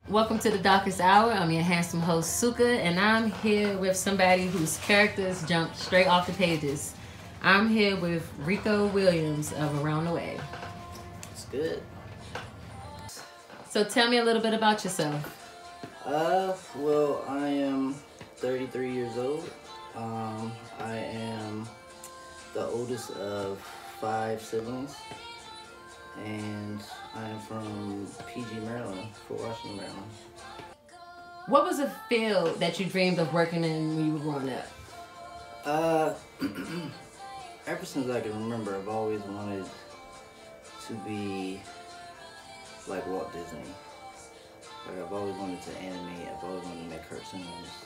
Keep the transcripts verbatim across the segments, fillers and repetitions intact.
Welcome to the Darkest Hour. I'm your handsome host, Suka, and I'm here with somebody whose characters jump straight off the pages. I'm here with Ricco Williams of Around the Way. It's good. So tell me a little bit about yourself. Uh, well, I am thirty-three years old. Um, I am the oldest of five siblings, and I am from P G, Maryland, Fort Washington, Maryland. What was a field that you dreamed of working in when you were growing up? Uh, ever since I can remember, I've always wanted to be like Walt Disney. Like, I've always wanted to animate, I've always wanted to make cartoons.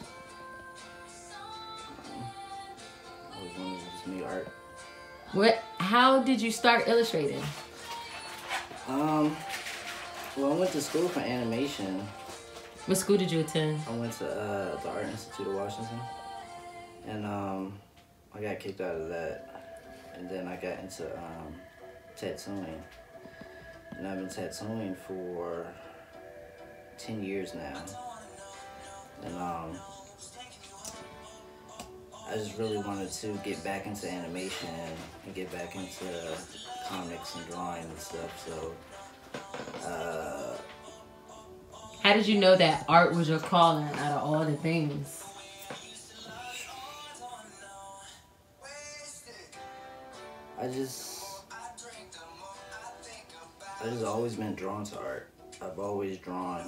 Um, I always wanted to just make art. What? How did you start illustrating? Um, well, I went to school for animation. What school did you attend? I went to uh, the Art Institute of Washington, and um, I got kicked out of that, and then I got into um, tattooing, and I've been tattooing for ten years now, and um, I just really wanted to get back into animation and get back into comics and drawing and stuff. So, uh, how did you know that art was your calling out of all the things? I just, I just always been drawn to art. I've always drawn,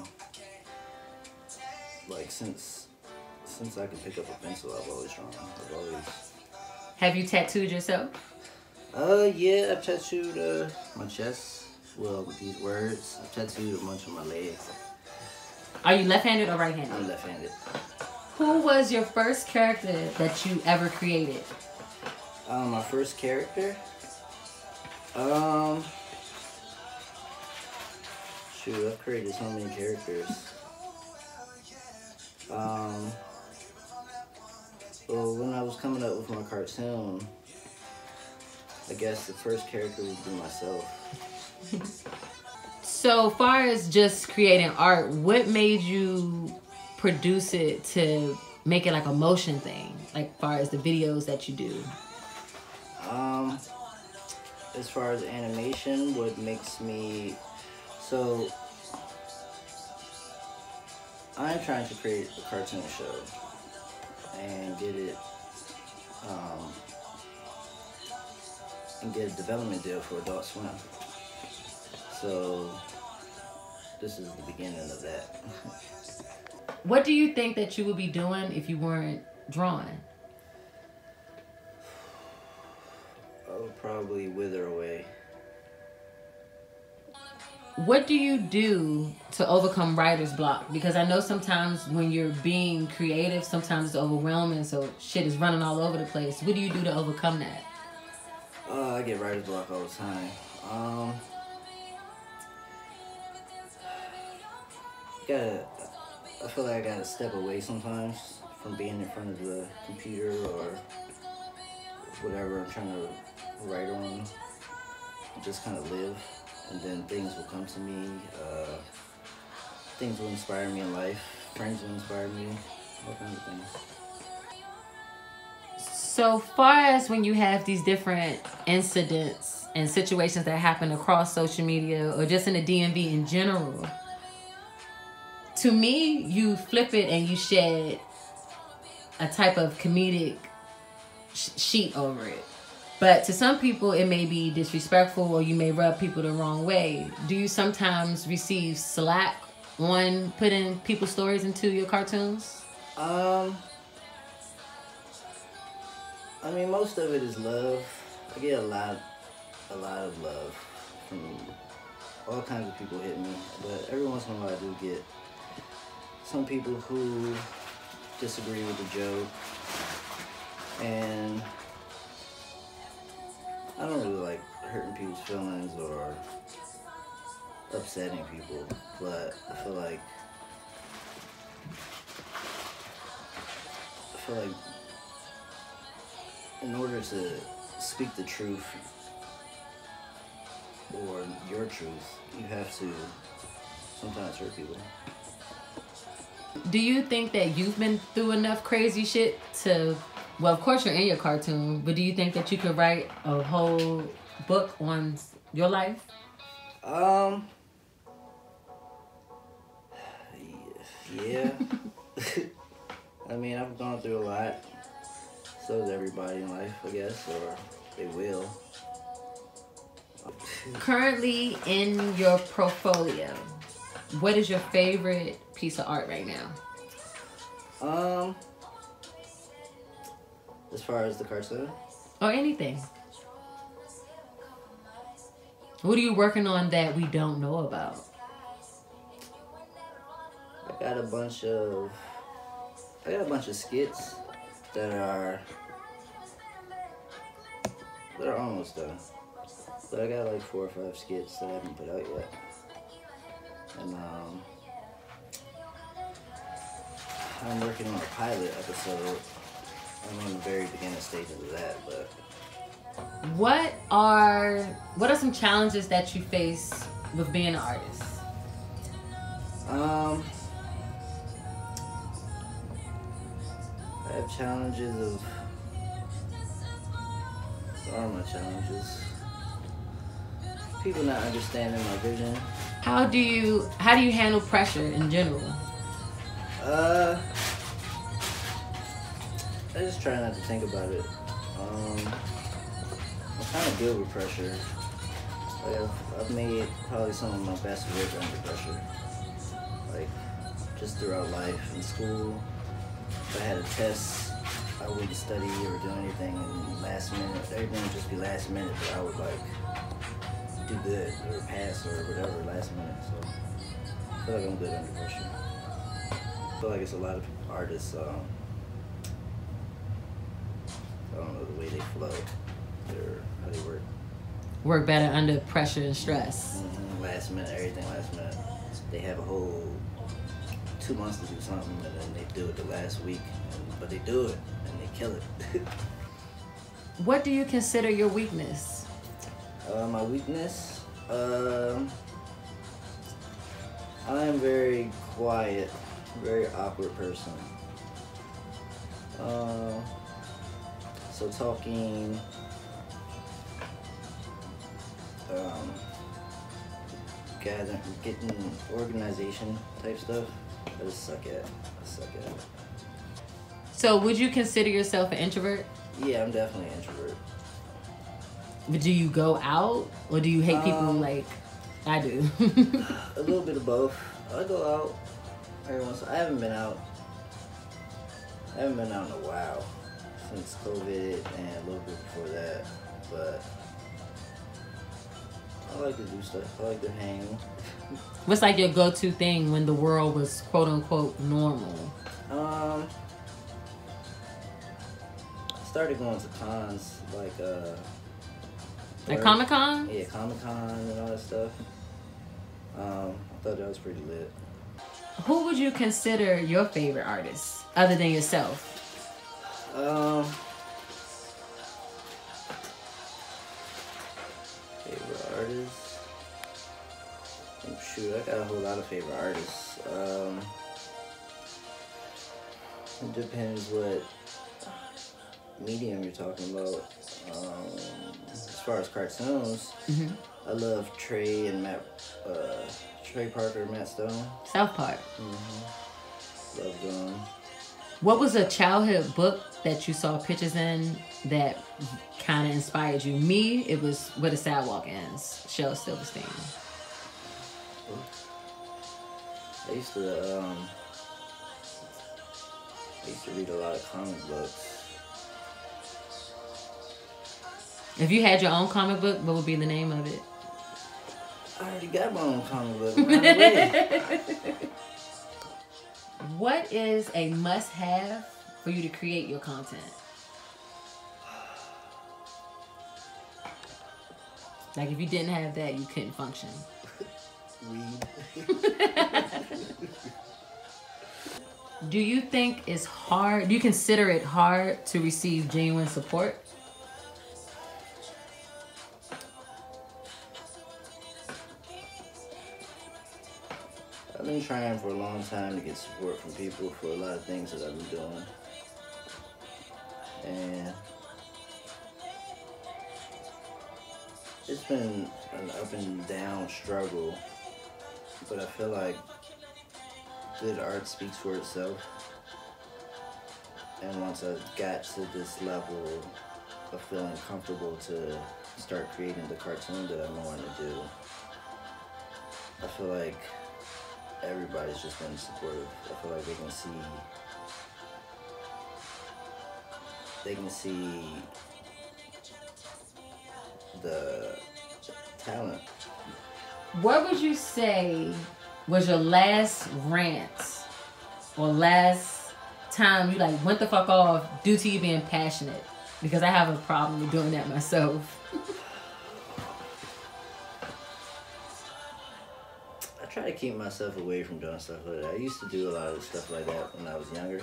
like since, since I could pick up a pencil, I've always drawn. I've always. Have you tattooed yourself? Uh, yeah, I've tattooed uh, my chest, well, with these words. I've tattooed a bunch of my legs. Are you left-handed or right-handed? I'm left-handed. Who was your first character that you ever created? Um, my first character? Um, shoot, I've created so many characters. Um, well, when I was coming up with my cartoon, I guess the first character would be myself. So far as just creating art, what made you produce it to make it like a motion thing? Like far as the videos that you do? Um, as far as animation, what makes me, so I'm trying to create a cartoon show and get it, um, and get a development deal for Adult Swim. So this is the beginning of that. What do you think that you would be doing if you weren't drawing? I would probably wither away. What do you do to overcome writer's block? Because I know sometimes when you're being creative, sometimes it's overwhelming, so shit is running all over the place. What do you do to overcome that? Uh, I get writer's block all the time. Um, gotta, I feel like I gotta step away sometimes from being in front of the computer or whatever I'm trying to write on. Just kind of live, and then things will come to me. Uh, things will inspire me in life. Friends will inspire me. All kinds of things. So far as when you have these different incidents and situations that happen across social media or just in the D M V in general, to me, you flip it and you shed a type of comedic sh sheet over it. But to some people, it may be disrespectful or you may rub people the wrong way. Do you sometimes receive slack on putting people's stories into your cartoons? Um... I mean, most of it is love. I get a lot, a lot of love from all kinds of people hit me, but every once in a while I do get some people who disagree with the joke, and I don't really like hurting people's feelings or upsetting people, but I feel like, I feel like in order to speak the truth or your truth, you have to sometimes hurt people. Do you think that you've been through enough crazy shit to, well, of course you're in your cartoon, but do you think that you could write a whole book on your life? Um, yeah. I mean, I've gone through a lot. So does everybody in life, I guess, or they will. Currently in your portfolio, what is your favorite piece of art right now? Um, as far as the cartoon? Or anything. What are you working on that we don't know about? I got a bunch of, I got a bunch of skits that are, that are almost done. But I got like four or five skits that I haven't put out yet. And um, I'm working on a pilot episode. I'm on the very beginning stages of that, but. What are, what are some challenges that you face with being an artist? Um, I have challenges of, what are my challenges? People not understanding my vision. How do you, how do you handle pressure in general? Uh, I just try not to think about it. Um, I'm kind of good with pressure. Like I've, I've made probably some of my best work under pressure. Like, just throughout life. In school, if I had a test, I wouldn't study or do anything, and last minute, everything would just be last minute, but I would like do good or pass or whatever last minute. So I feel like I'm good under pressure. I feel like it's a lot of artists, um, I don't know the way they flow, or how they work. Work better under pressure and stress. Mm-hmm. Last minute, everything last minute. They have a whole two months to do something, and then they do it the last week, and, but they do it, and they kill it. What do you consider your weakness? Uh, my weakness? Um, I'm very quiet, very awkward person. Uh, so talking, um, gathering, getting organization type stuff, I just suck at. I suck at it. So would you consider yourself an introvert? Yeah, I'm definitely an introvert. But do you go out, or do you hate people Um, like I do? A little bit of both. I go out every once. I haven't been out. I haven't been out in a while since COVID and a little bit before that. But I like to do stuff. I like to hang. What's like your go-to thing when the world was quote unquote normal? Um, I started going to cons like uh. Like Comic Con? Yeah, Comic Con and all that stuff. Um, I thought that was pretty lit. Who would you consider your favorite artist other than yourself? Um, favorite artists? Oh, shoot, I got a whole lot of favorite artists. Um, it depends what medium you're talking about. Um, as far as cartoons, Mm-hmm. I love Trey and Matt, uh, Trey Parker and Matt Stone. South Park. Mm-hmm. Love them. What was a childhood book that you saw pictures in that kind of inspired you? Me, it was Where the Sidewalk Ends, Shel Silverstein. I used to, um, I used to read a lot of comic books. If you had your own comic book, what would be the name of it? I already got my own comic book. Run away. What is a must-have for you to create your content? Like if you didn't have that, you couldn't function. Weed. Do you think it's hard, do you consider it hard to receive genuine support? I've been trying for a long time to get support from people for a lot of things that I've been doing. And it's been an up and down struggle, but I feel like good art speaks for itself. And once I got to this level of feeling comfortable to start creating the cartoon that I'm wanting to do, I feel like everybody's just been supportive. I feel like they can see, they can see the talent. What would you say was your last rant or last time you like went the fuck off due to you being passionate? Because I have a problem with doing that myself. I try to keep myself away from doing stuff like that. I used to do a lot of stuff like that when I was younger.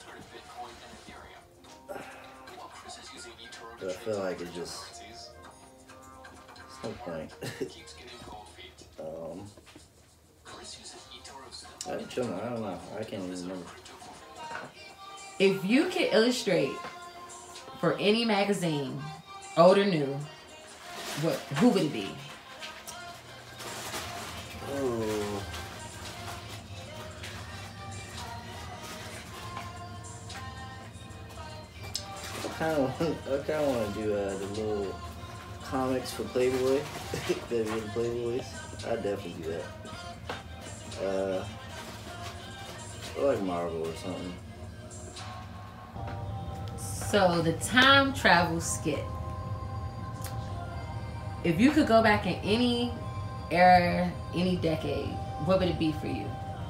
But I feel like it just, it's no point. um, I'm chilling, I don't know. I can't even remember. If you could illustrate for any magazine, old or new, what who would it be? Oh. I kind of, I kind of want to do uh, the little comics for Playboy, that be the Playboys. I'd definitely do that. Uh, or like Marvel or something. So the time travel skit. If you could go back in any era, any decade, what would it be for you?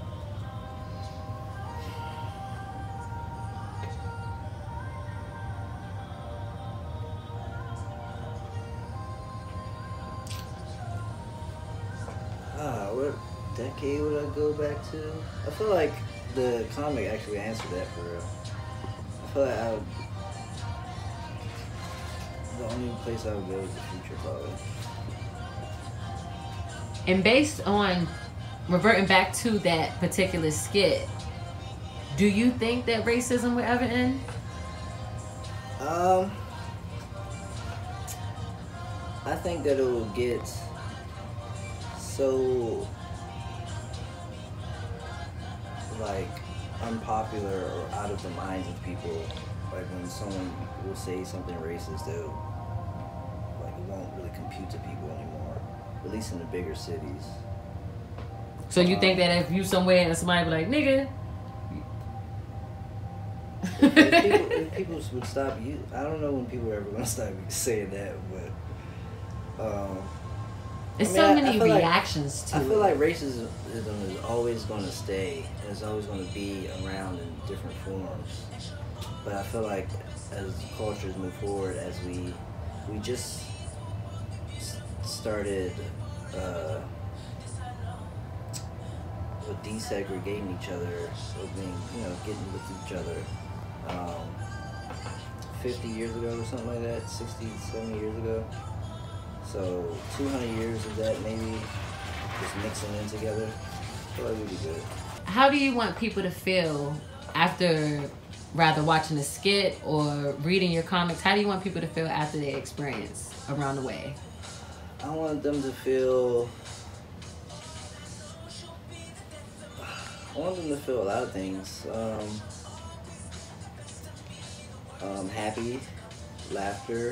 Ah, what decade would I go back to? I feel like the comic actually answered that for real. I feel like I would, the only place I would go is the future, probably. And based on reverting back to that particular skit, do you think that racism will ever end? Um, I think that it will get so like unpopular or out of the minds of people. Like when someone will say something racist, they'll like it won't really compute to people anymore. At least in the bigger cities. So you um, think that if you somewhere and somebody be like, nigga, if, if, people, if people would stop you, I don't know when people are ever gonna stop saying that, but um, there's I mean, so I, many I reactions like, to I feel it. like racism is always going to stay, and it's always going to be around in different forms. But I feel like as cultures move forward, as we we just started uh, with desegregating each other, or being, you know, getting with each other. Um, fifty years ago or something like that, sixty, seventy years ago. So two hundred years of that maybe just mixing in together. I feel like we'd be good. How do you want people to feel after rather watching a skit or reading your comics? How do you want people to feel after their experience around the way? I want them to feel I want them to feel a lot of things. Um, um, happy, laughter,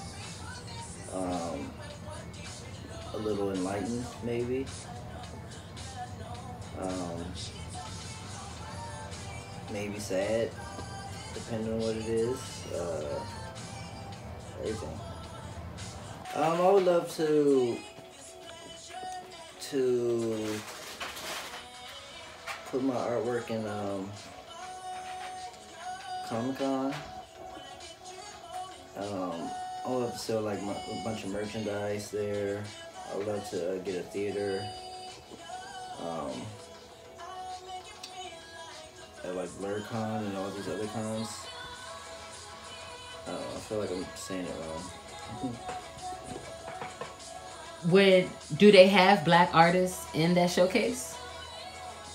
um, a little enlightened, maybe. Um, maybe sad, depending on what it is. Uh, everything. Um, I would love to to put my artwork in um, Comic-Con. Um, I would love to sell like my, a bunch of merchandise there. I would love to uh, get a theater. Um, at like BlurCon and all these other cons. I don't know, I feel like I'm saying it wrong. Would do they have black artists in that showcase?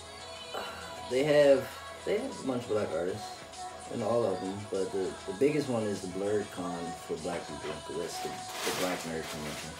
they have they have a bunch of black artists, and all of them. But the, the biggest one is the Blurred Con for black people, because that's the, the Black Nerd Convention.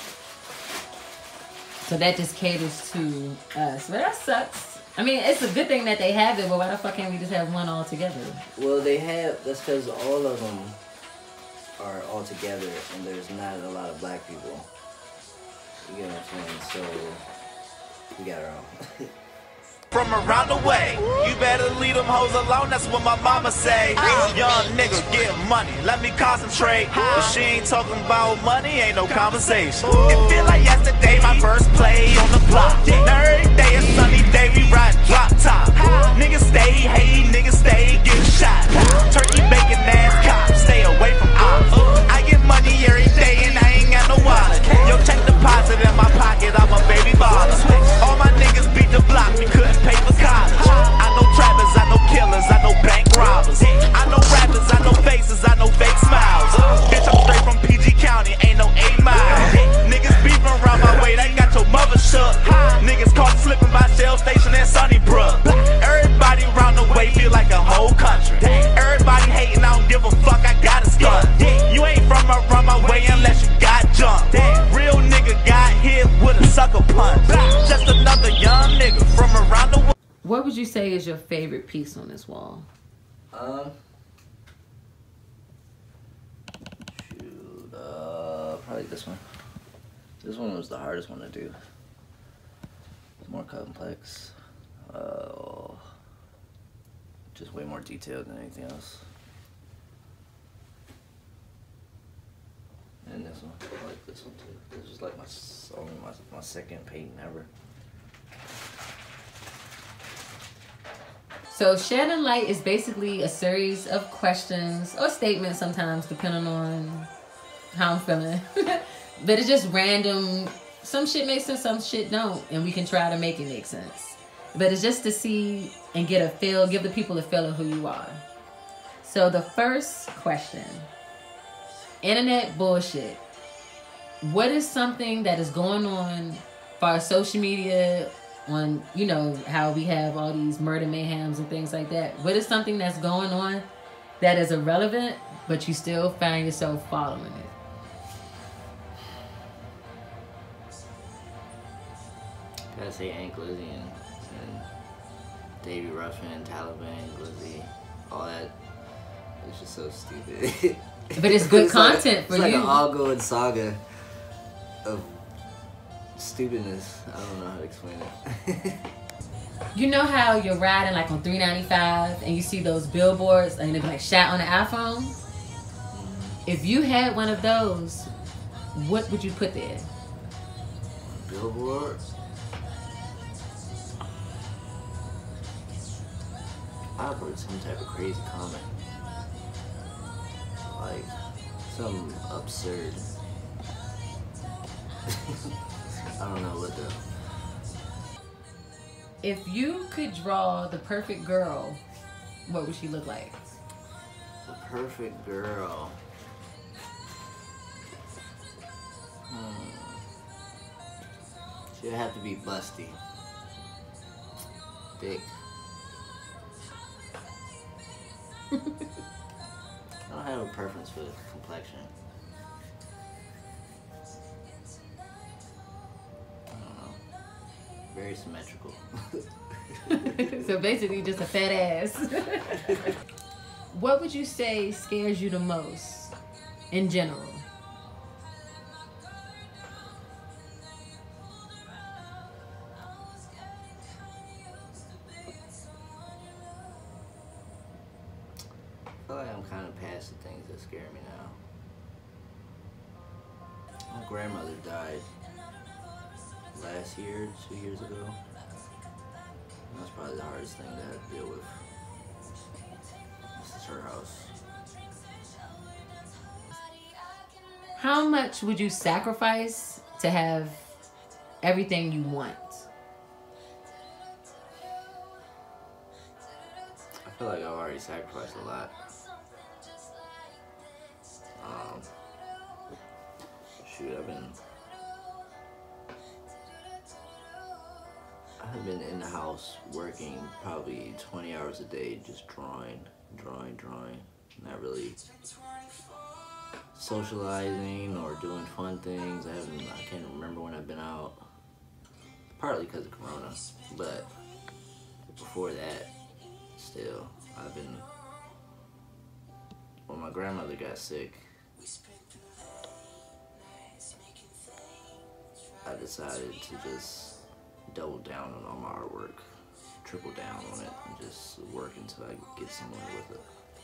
So that just caters to us. But that sucks. I mean, it's a good thing that they have it, but why the fuck can't we just have one all together? Well, they have, that's because all of them are all together, and there's not a lot of black people. You get what I'm saying? So, we got our own. From around the way, you better leave them hoes alone, that's what my mama say. Young nigga, get money, let me concentrate. If she ain't talking about money, ain't no conversation. It feel like yesterday, my first play on the block. Now every day is sunny day, we ride drop top. Niggas stay hating, niggas stay getting shot. Turkey bacon ass cops, stay away from ops. I get money every day and I ain't got no wallet. Yo, check deposit in my pocket, I'm a baby baller. All my niggas beat the block, we couldn't pay for college. I know trappers, I know killers, I know bank robbers. I know rappers, I know faces, I know fake smiles. Bitch, I'm straight from P G County, ain't no eight miles. Niggas beefing around my way, they got your mother shook. Niggas caught slipping by Shell Station in Sunnybrook. Everybody around the way feel like a whole country. Everybody hating, I don't give a fuck, I got a stunt. You ain't from around my way unless you got jumped. Real nigga got hit with a sucker punch. Just another young nigga from around the world. What would you say is your favorite piece on this wall? Um, shoot, uh, probably this one. This one was the hardest one to do. It's more complex. Uh, just way more detailed than anything else. And this one, I like this one too. This is like my only my my second painting ever. So shedding light is basically a series of questions or statements sometimes, depending on how I'm feeling. But it's just random. Some shit makes sense, some shit don't, and we can try to make it make sense. But it's just to see and get a feel, give the people a feel of who you are. So the first question, internet bullshit. What is something that is going on for our social media, on, you know, how we have all these murder mayhems and things like that? What is something that's going on that is irrelevant, but you still find yourself following it? Gotta say Aunt Glizzy and, and Davy Ruffin, Taliban, Glizzy, all that. It's just so stupid. But it's good it's content like, for it's you. It's like an all-going saga of stupidness. I don't know how to explain it. You know how you're riding like on three ninety-five and you see those billboards and they're like shot on the iPhone? Mm-hmm. If you had one of those, what would you put there? Billboard? I would put some type of crazy comment. Like, some absurd. I don't know what the... If you could draw the perfect girl, what would she look like? The perfect girl. Hmm. She'd have to be busty. Thick. I don't have a preference for the complexion. I don't know. Very symmetrical. So basically just a fat ass. What would you say scares you the most in general? I feel like I'm kind of past the things that scare me now. My grandmother died last year, two years ago. And that's probably the hardest thing to have to deal with. This is her house. How much would you sacrifice to have everything you want? I feel like I've already sacrificed a lot. Um, shoot, I've been... I've been in the house working probably twenty hours a day, just drawing, drawing, drawing. Not really socializing or doing fun things. I haven't, I can't remember when I've been out. Partly because of Corona, but before that, still, I've been, when my grandmother got sick, I decided to just double down on all my artwork, triple down on it, and just work until I get somewhere with it.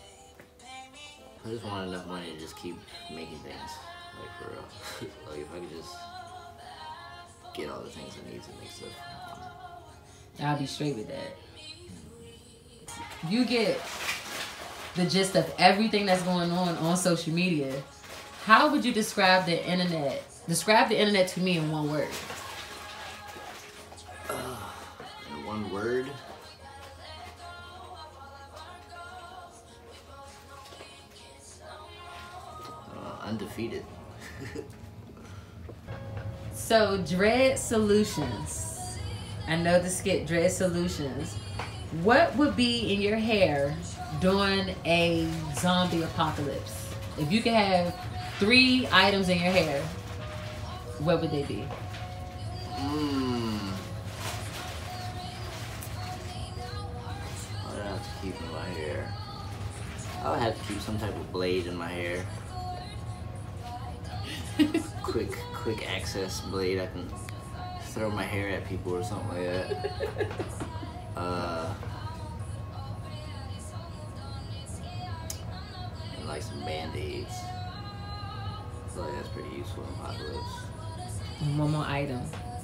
I just want enough money to just keep making things, like for real. Like if I could just get all the things I need to make stuff. I'll be straight with that. You get the gist of everything that's going on on social media. How would you describe the internet? Describe the internet to me in one word. Uh, in one word? Uh, undefeated. So, Dread Solutions. I know the skit Dread Solutions. What would be in your hair during a zombie apocalypse? If you could have three items in your hair, what would they be? Mmm. What do I have to keep in my hair? I would have to keep some type of blade in my hair. quick, quick access blade. I can throw my hair at people or something like that. Uh, and like some band-aids. I feel like that's pretty useful in apocalypse. One more item.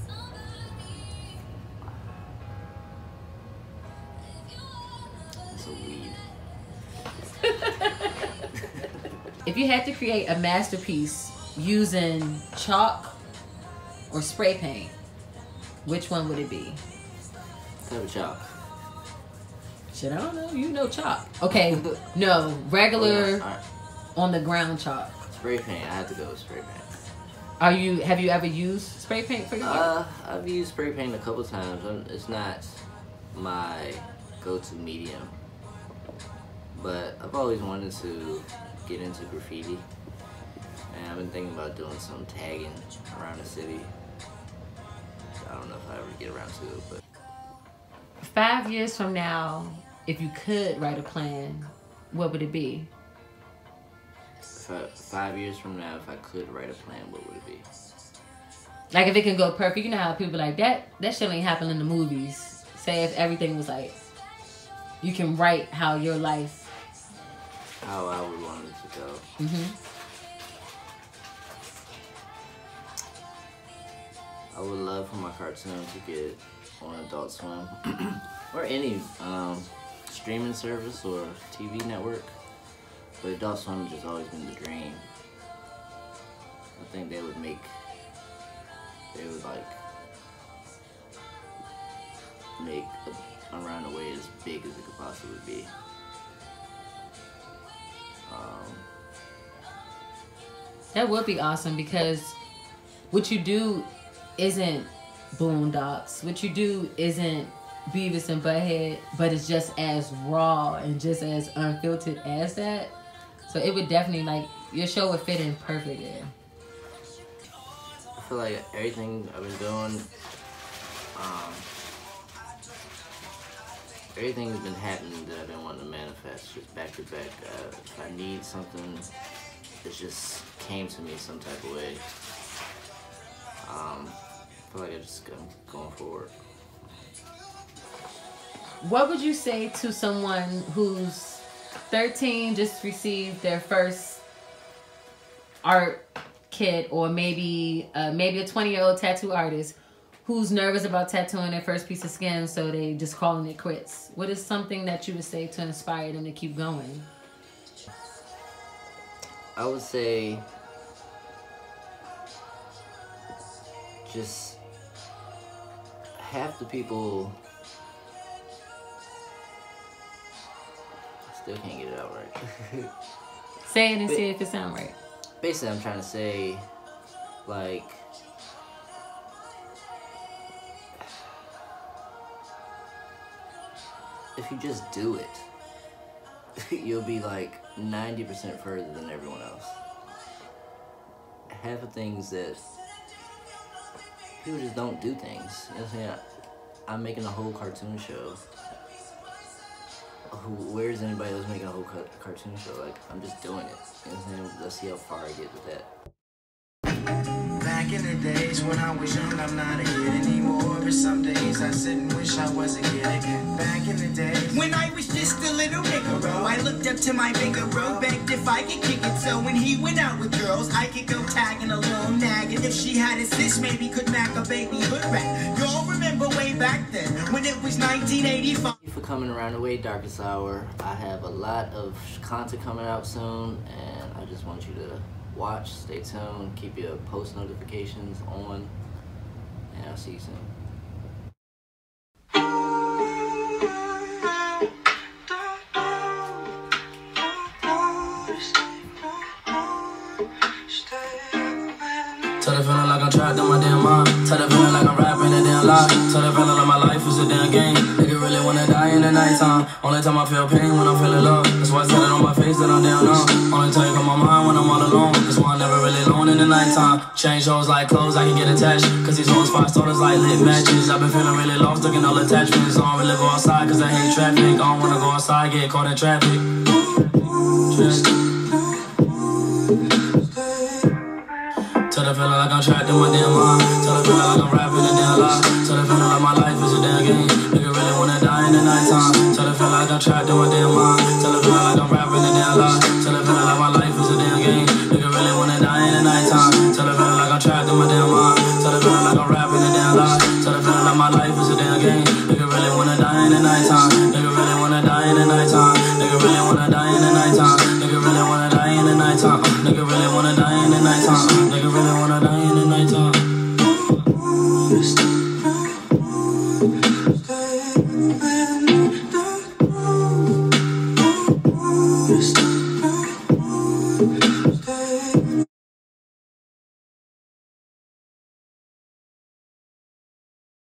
It's a weed. If you had to create a masterpiece using chalk or spray paint, which one would it be? Type of chalk. Shit, I don't know. You know chalk. Okay, no, regular Oh, yeah. Right. on the ground chalk. Spray paint. I have to go with spray paint. Are you? Have you ever used spray paint for your Uh, I've used spray paint a couple times. It's not my go-to medium, but I've always wanted to get into graffiti, and I've been thinking about doing some tagging around the city. I don't know if I ever get around to it, but Five years from now, if you could write a plan, what would it be? if I, five years from now, if I could write a plan, what would it be? Like if it can go perfect, you know how people like that. That shit ain't happen in the movies. Say if everything was like, you can write how your life. How I would want it to go. Mm-hmm. I would love for my cartoon to get on Adult Swim or any um, streaming service or T V network, but Adult Swim has just always been the dream. I think they would make, they would like make a, Around the Way as big as it could possibly be. Um, That would be awesome because what you do isn't Boondocks. What you do isn't Beavis and Butthead, but it's just as raw and just as unfiltered as that. So it would definitely, like, your show would fit in perfect there. I feel like everything I've been doing, um, everything's been happening that I've been wanting to manifest, just back to back. Uh, if I need something, it just came to me some type of way. Um, I feel like I just I'm going forward. What would you say to someone who's thirteen, just received their first art kit, or maybe uh, maybe a twenty-year-old tattoo artist who's nervous about tattooing their first piece of skin, so they just calling it quits? What is something that you would say to inspire them to keep going? I would say just half the people still can't get it out right. Say it and But- see if it sounds right. Basically, I'm trying to say, like, if you just do it, you'll be like ninety percent further than everyone else. Half of things that people just don't do things. You know what I'm saying? I'm making a whole cartoon show. Who, where's anybody else making a whole ca cartoon show? Like, I'm just doing it. You know what I'm saying? Let's see how far I get with that. Back in the days when I was young, I'm not a kid anymore. But some days I sit and wish I was a kid again. Back in the days when I was just a little nigga, I looked up to my bigger bro, begged if I could kick it. So when he went out with girls, I could go tagging along, nagging. If she had a sis, maybe could mac a baby hood rat. Y'all remember way back then when it was nineteen eighty-five. Thank you for coming around the way, Darkest Hour. I have a lot of content coming out soon, and I just want you to watch, stay tuned, keep your post notifications on, and I'll see you soon. Tell the feeling like I'm trapped in my damn mind. Tell the feeling like I'm rapping a damn lie. Tell the feeling like my life is a damn game. Nigga really wanna die in the nighttime. Only time I feel pain when I'm feeling love. That's why I tell it on my face that I'm down numb. Only time you come on my mind when I'm all alone. That's why I'm never really alone in the nighttime. Change hoes like clothes, I can get attached. Cause these hoes five starters like lit matches. I've been feeling really lost, looking all attachments. I don't really go outside cause I hate traffic. I don't wanna go outside, get caught in traffic. Traffic. Tell the feeling like I'm trapped in my damn mind. Tell the feeling like I'm rapping a damn lie. Tell the feeling like my life is a damn game. Nigga really wanna die in the nighttime. Tell the feeling like I'm trapped in my damn mind. Tell the feeling like I'm rapping a damn lie. Tell the feeling like my life is a damn game. Nigga really wanna die in the nighttime. Tell the feeling like I'm trapped in my damn mind. Tell the feeling like I'm rapping a damn lie. Tell the feeling like my life is a damn game. Nigga really wanna die in the nighttime. Nigga really wanna die in the nighttime. Nigga really wanna die in the nighttime. Nigga really wanna die in the nighttime. Nigga really wanna die in the nighttime.